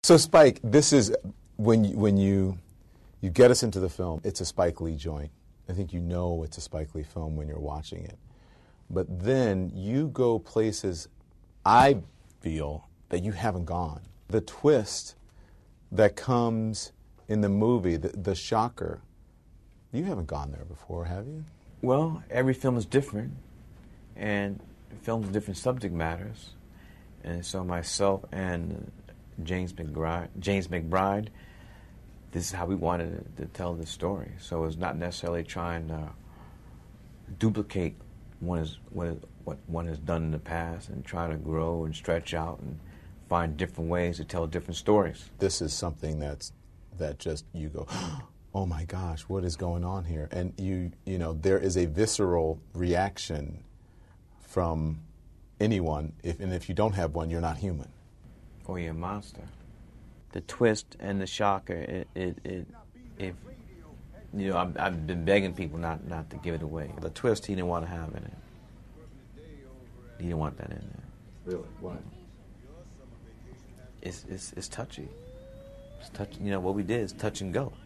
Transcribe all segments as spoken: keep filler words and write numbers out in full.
So Spike, this is when you, when you you get us into the film. It's a Spike Lee joint. I think you know it's a Spike Lee film when you're watching it. But then you go places I feel that you haven't gone. The twist that comes in the movie, the, the shocker, you haven't gone there before, have you? Well, every film is different, and films with different subject matters. And so myself and James McBride, James McBride, this is how we wanted to, to tell this story. So it's not necessarily trying to duplicate one is, what, is, what one has done in the past and try to grow and stretch out and find different ways to tell different stories. This is something that's that just you go, oh my gosh, what is going on here? And you you know there is a visceral reaction from anyone, if, and if you don't have one, you're not human. Or you're a monster. The twist and the shocker, it, it, it if you know, I've, I've been begging people not, not to give it away. The twist he didn't want to have in it. He didn't want that in there. Really? Why? It's it's it's touchy. It's touch. You know what we did is touch and go.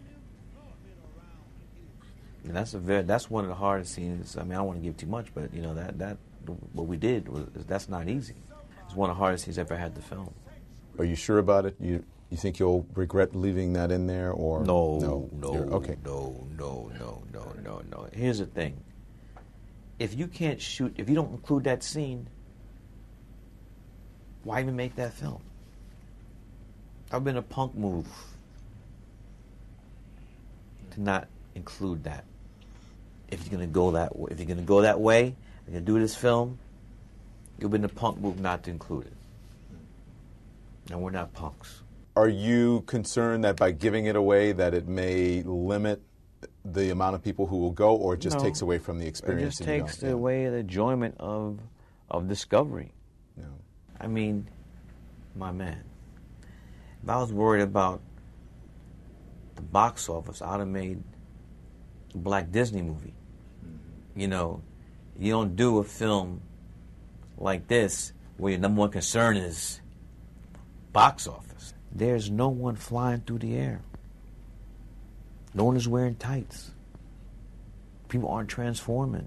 And that's a very that's one of the hardest scenes. I mean, I don't want to give too much, but you know that that what we did was that's not easy. It's one of the hardest scenes I've ever had to film. Are you sure about it? You you think you'll regret leaving that in there, or no, no, no, okay, no, no, no, no, no, no. Here's the thing: if you can't shoot, if you don't include that scene, why even make that film? I've been a punk move to not include that. If you're gonna go that way, if you're gonna go that way, you're gonna do this film, you've been a punk move not to include it. And we're not punks. Are you concerned that by giving it away that it may limit the amount of people who will go, or it just No. takes away from the experience? It just and you takes don't- yeah. away the enjoyment of of discovery. No. I mean, my man, if I was worried about the box office, I'd have made a Black Disney movie. Mm-hmm. You know, you don't do a film like this where your number one concern is box office. There's no one flying through the air. No one is wearing tights. People aren't transforming.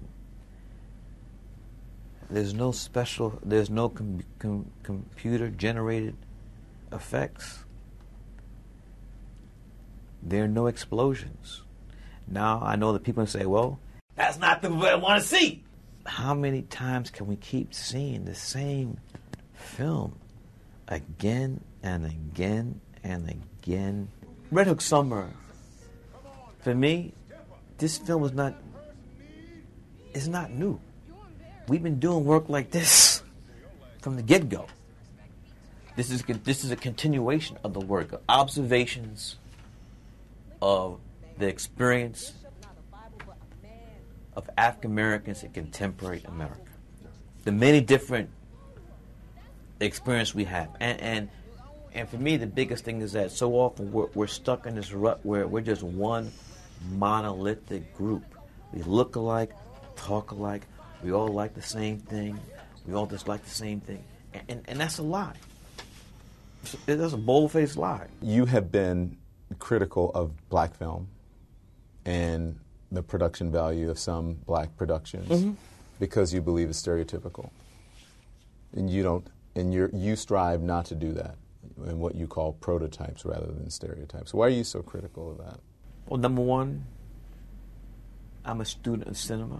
There's no special, there's no com- com- computer-generated effects. There are no explosions. Now, I know that people say, well, that's not the way I want to see. How many times can we keep seeing the same film again and again and again? Red Hook Summer, for me, this film is not, it's not new. We've been doing work like this from the get-go. This is this is a continuation of the work, of observations of the experience of African Americans in contemporary America. The many different experiences we have, and and and for me, the biggest thing is that so often we're, we're stuck in this rut where we're just one monolithic group. We look alike, talk alike. We all like the same thing. We all dislike the same thing. And, and, and that's a lie. That's a bold-faced lie. You have been critical of black film and the production value of some black productions mm-hmm. because you believe it's stereotypical. And you don't, and you you strive not to do that in what you call prototypes rather than stereotypes. Why are you so critical of that? Well, number one, I'm a student of cinema.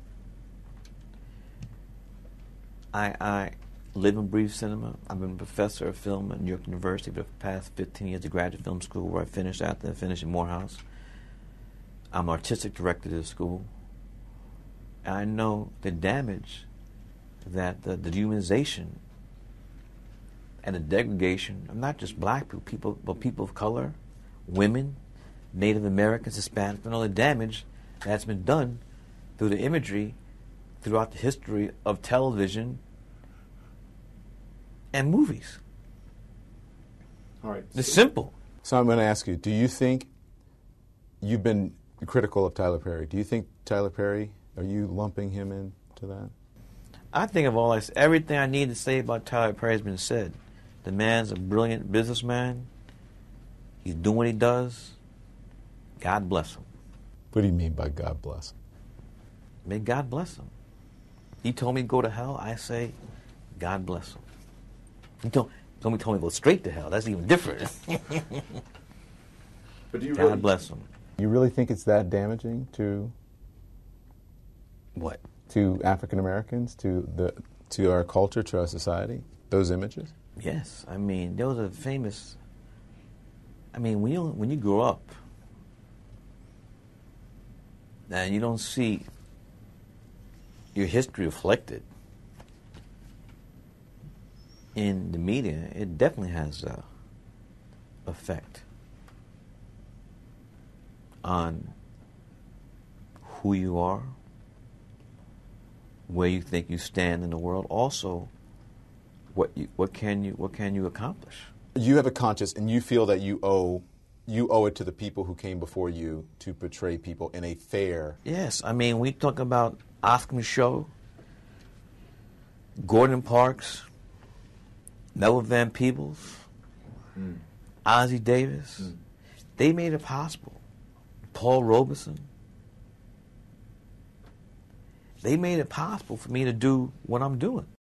I, I live and breathe cinema. I've been a professor of film at New York University for the past fifteen years at graduate film school, where I finished after I finished in Morehouse. I'm artistic director of the school. And I know the damage that the, the dehumanization and the degradation of not just black people, people, but people of color, women, Native Americans, Hispanics, and all the damage that's been done through the imagery throughout the history of television and movies. All right. It's simple. So I'm going to ask you, do you think you've been critical of Tyler Perry? Do you think Tyler Perry, are you lumping him into that? I think of all this, everything I need to say about Tyler Perry has been said. The man's a brilliant businessman. He's doing what he does. God bless him. What do you mean by God bless? May God bless him. He told me to go to hell. I say, God bless him. He told, somebody told me to go straight to hell. That's even different. But do you God really, bless him. You really think it's that damaging to What? to African Americans, to the to our culture, to our society? Those images? Yes. I mean, there was a famous. I mean, when you when you grow up and you don't see your history reflected in the media, it definitely has a effect on who you are, where you think you stand in the world, also what you, what can you what can you accomplish. You have a conscience, and you feel that you owe you owe it to the people who came before you to portray people in a fair. Yes, I mean, we talk about Oscar Micheaux, Gordon Parks, Melville Van Peebles, mm. Ossie Davis. Mm. They made it possible. Paul Robeson. They made it possible for me to do what I'm doing.